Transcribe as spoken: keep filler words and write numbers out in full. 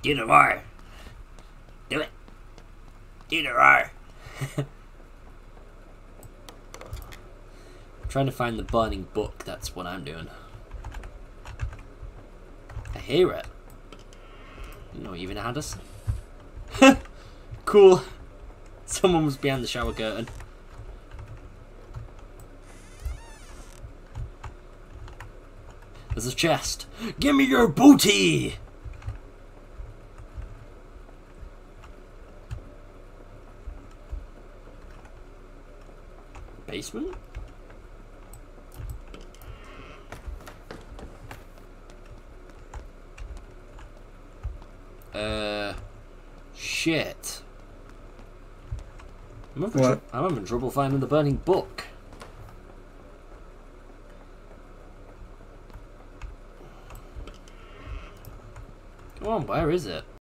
Do the roar. Do it. Do the roar. Trying to find the burning book, that's what I'm doing. I hear it. You know, even had us. Cool. Someone was behind the shower curtain. There's a chest. Give me your booty! Basement? Uh, shit. I'm having, what? I'm having trouble finding the burning book. Come on, where is it?